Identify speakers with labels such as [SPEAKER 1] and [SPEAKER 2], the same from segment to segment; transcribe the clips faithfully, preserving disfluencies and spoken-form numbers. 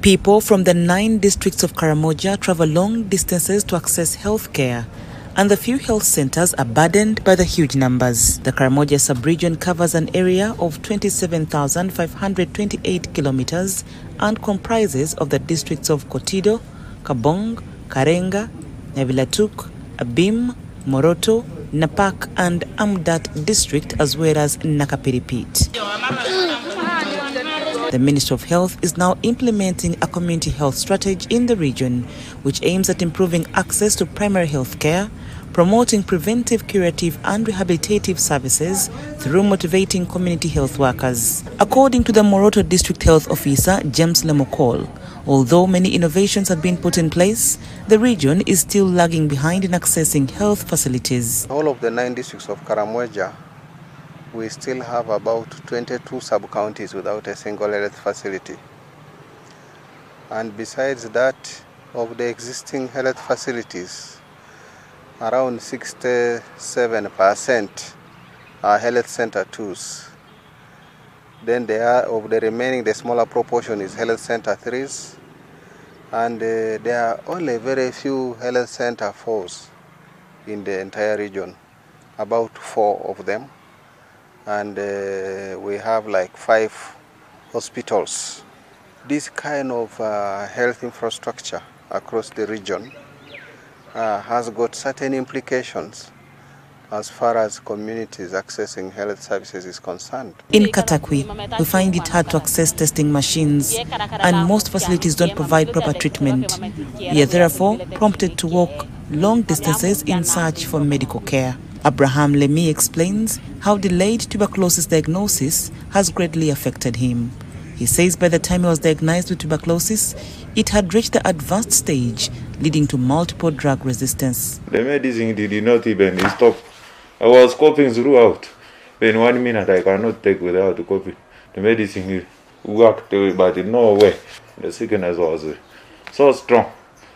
[SPEAKER 1] People from the nine districts of Karamoja travel long distances to access health care, and the few health centers are burdened by the huge numbers. The Karamoja sub-region covers an area of twenty-seven thousand five hundred twenty-eight kilometers and comprises of the districts of Kotido, Kabong, Karenga, Nyabilatuk, Abim, Moroto, Napak and Amdat district, as well as Nakapiripit. The Ministry of Health is now implementing a community health strategy in the region, which aims at improving access to primary health care, promoting preventive, curative and rehabilitative services through motivating community health workers. According to the Moroto District Health Officer, James Lemokol, although many innovations have been put in place, the region is still lagging behind in accessing health facilities.
[SPEAKER 2] All of the nine districts of Karamoja, we still have about twenty-two sub-counties without a single health facility. And besides that, of the existing health facilities, around sixty-seven percent are health center twos. Then there are, of the remaining, the smaller proportion is health center threes. And uh, there are only very few health center fours in the entire region, about four of them. And uh, we have like five hospitals. This kind of uh, health infrastructure across the region uh, has got certain implications as far as communities accessing health services is concerned.
[SPEAKER 1] In Katakwi, we find it hard to access testing machines, and most facilities don't provide proper treatment. We are therefore prompted to walk long distances in search for medical care. Abraham Lemi explains how delayed tuberculosis diagnosis has greatly affected him. He says by the time he was diagnosed with tuberculosis, it had reached the advanced stage, leading to multiple drug resistance.
[SPEAKER 3] The medicine did not even stop. I was coughing throughout. In one minute I cannot take without coughing. The medicine worked, but in no way. The sickness was so strong.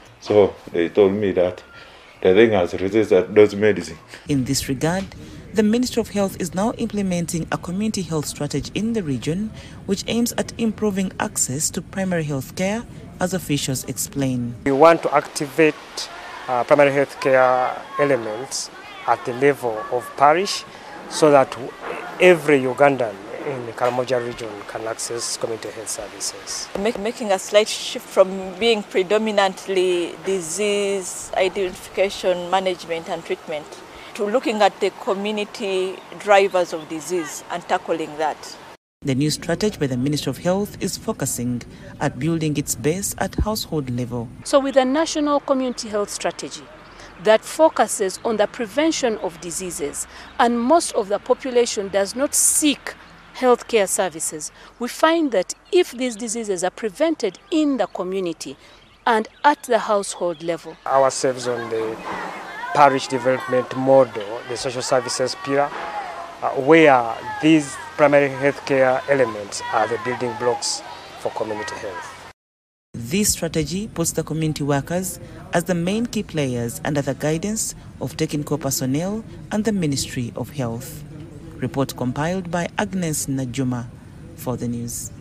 [SPEAKER 3] So they told me that the thing has resisted those medicine.
[SPEAKER 1] In this regard, the Ministry of Health is now implementing a community health strategy in the region, which aims at improving access to primary health care, as officials explain.
[SPEAKER 4] We want to activate uh, primary health care elements at the level of parish so that every Ugandan in the Karamoja region can access community health services.
[SPEAKER 5] Making a slight shift from being predominantly disease identification, management and treatment to looking at the community drivers of disease and tackling that.
[SPEAKER 1] The new strategy by the Ministry of Health is focusing at building its base at household level.
[SPEAKER 6] So with a national community health strategy that focuses on the prevention of diseases, and most of the population does not seek healthcare services, we find that if these diseases are prevented in the community and at the household level.
[SPEAKER 4] Ourselves on the parish development model, the social services pillar, uh, where these primary healthcare elements are the building blocks for community health.
[SPEAKER 1] This strategy puts the community workers as the main key players under the guidance of technical personnel and the Ministry of Health. Report compiled by Agnes Najuma for the news.